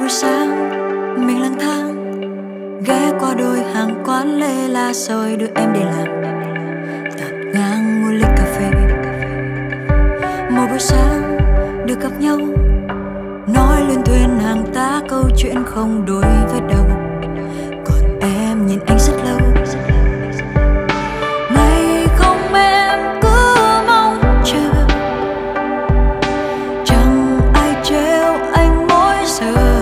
buổi sáng mình lang thang ghé qua đôi hàng quán lê la rồi đưa em đi làm, tạt ngang mua ly cà phê. Một buổi sáng được gặp nhau, nói luyên thuyên hàng tá câu chuyện không đuổi với đâu. Còn em nhìn anh rất lâu, ngày không em cứ mong chờ, chẳng ai trêu anh mỗi giờ.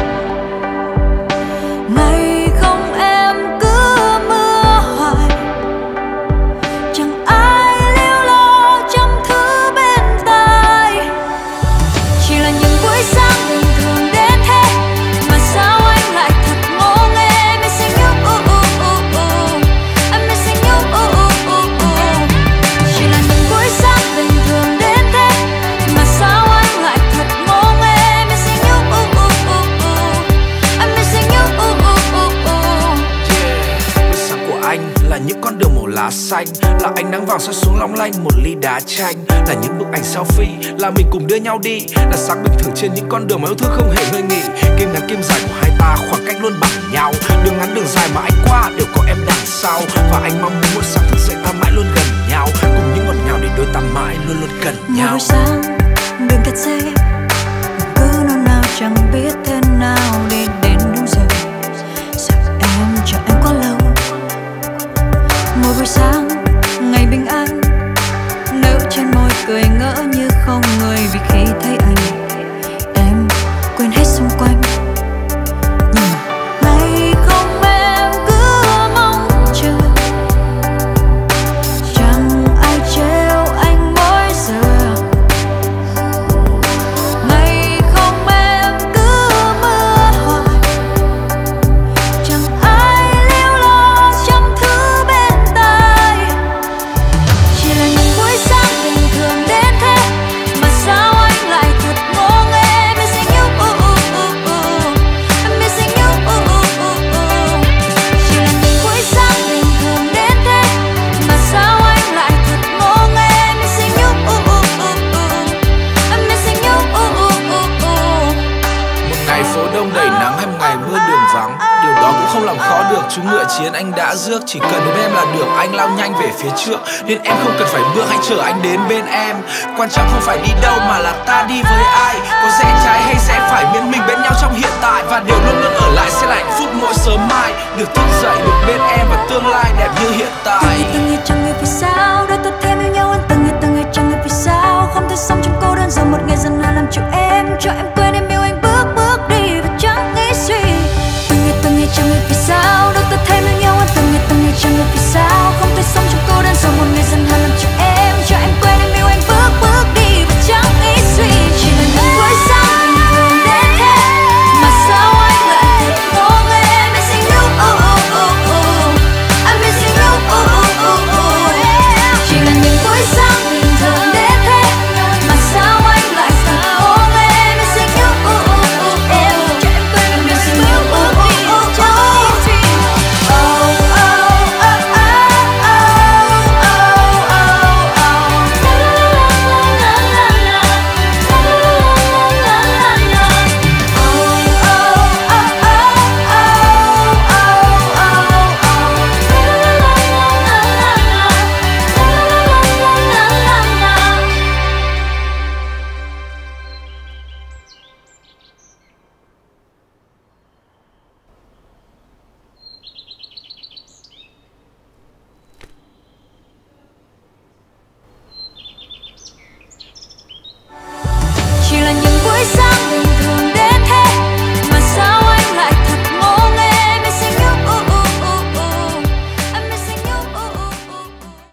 Ngày không em cứ mưa hoài, chẳng ai liêu lo trăm thứ bên tai. Chỉ là những buổi sáng bình thường đến thế mà sao anh lại thật ngô nghê. Missing you, I'm missing you. Chỉ là những buổi sáng bình thường đến thế mà sao anh lại thật ngô nghê. Missing you, I'm missing you. Buổi sáng của anh là những con đường màu lá xanh, là ánh nắng vàng soi xuống long lanh một ly đá chanh, là những bức ảnh selfie, là mình cùng đưa nhau đi, là sáng bình thường trên những con đường mà yêu thương không hề ngơi nghỉ. Kim ngắn kim dài của hai ta khoảng cách luôn bằng nhau, đường ngắn đường dài mà anh qua đều có em đằng sau. Và anh mong muốn một sáng thức dậy ta mãi luôn gần nhau, cùng những ngọt ngào để đôi ta mãi luôn luôn gần Một nhau. buổi sáng đường kẹt xe, cứ nôn nao chẳng biết thế nào để đến đúng giờ. Sợ em chờ anh quá lâu. Một buổi sáng ngày bình an, nở trên môi cười ngỡ như không người. Vì khi thấy anh em quên hết xung quanh. Nhưng ngày không em cứ mong chờ, chẳng ai trêu anh mỗi giờ. Ngày không em cứ mưa hoài, chẳng ai liêu lo trăm thứ bên tai. Chỉ là những buổi sáng bình thường đến thế mà sao anh lại thật ngô nghê. Missing you, I'm missing you. Chỉ là những buổi sáng bình thường đến thế mà sao anh lại thật ngô nghê. Missing you, I'm missing you. Một ngày phố đông đầy nắng hay một ngày mưa đường vắng, điều đó cũng không làm khó được chú ngựa chiến anh đã rước. Chỉ cần đến em là được, anh lao nhanh về phía trước, nên em không cần phải bước, hãy chờ anh đến bên em. Quan trọng không phải đi đâu mà là ta đi với ai, có rẽ trái hay rẽ phải miễn mình bên nhau trong hiện tại. Và điều luôn luôn ở lại sẽ là hạnh phúc mỗi sớm mai, được thức